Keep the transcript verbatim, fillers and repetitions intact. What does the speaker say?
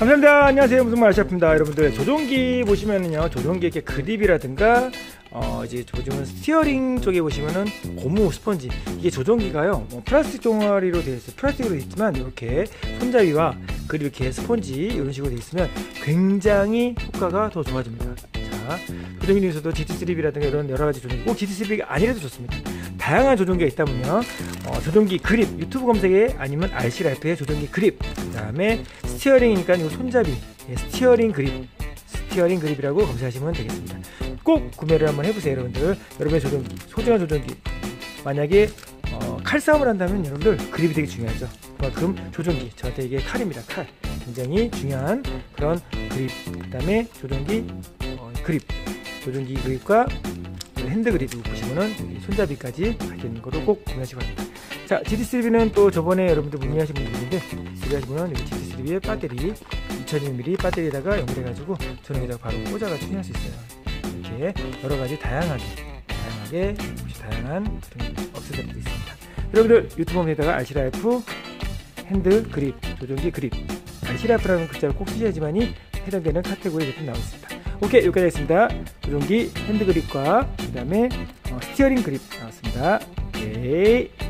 감사합니다. 안녕하세요. 무슨 말 아시아프입니다. 여러분들 조종기 보시면은요, 조종기 이렇게 그립이라든가 어 이제 요즘은 스티어링 쪽에 보시면은 고무 스펀지, 이게 조종기가요 뭐 플라스틱 종아리로 되어 있어요. 플라스틱으로 되어 있지만 이렇게 손잡이와 그리고 이렇게 스펀지 이런 식으로 되어 있으면 굉장히 효과가 더 좋아집니다. 자, 조종기 중에서도 지티 쓰리비라든가 이런 여러 가지 조종기, 꼭 지티 쓰리비가 아니라도 좋습니다. 다양한 조종기가 있다면요, 어, 조종기 그립 유튜브 검색에 아니면 알씨라이프의 조종기 그립, 그 다음에 스티어링이니까 이 손잡이, 예, 스티어링 그립, 스티어링 그립이라고 검색하시면 되겠습니다. 꼭 구매를 한번 해보세요. 여러분들, 여러분의 조종기, 소중한 조종기, 만약에 어, 칼싸움을 한다면 여러분들 그립이 되게 중요하죠. 그만큼 조종기, 저한테 이게 칼입니다. 칼, 굉장히 중요한 그런 그립, 그 다음에 조종기 어, 그립, 조종기 그립과 핸드 그립 보시면은 손잡이까지 가지고 있는 거로 꼭 구매하시기 바랍니다. 자, 지티 쓰리비는 또 저번에 여러분들 문의하신 분이 있는데, 쓰리 하시면은 여기 지티 쓰리비의 배터리 이천이백 밀리미터 배터리에다가 연결해가지고 전원에다가 바로 꽂아가지고 충전할 수 있어요. 이렇게 여러 가지 다양하게 다양하게 다양한 억세서리도 있습니다. 여러분들 유튜브 홈에다가 알씨라이프 핸드 그립, 조종기 그립, 알씨라이프라는 글자를 꼭 쓰셔야지만이 해당되는 카테고리 제품 나와 있습니다. 오케이, 여기까지 하겠습니다. 조종기 핸드 그립과 그 다음에 어, 스티어링 그립 나왔습니다. 오케이.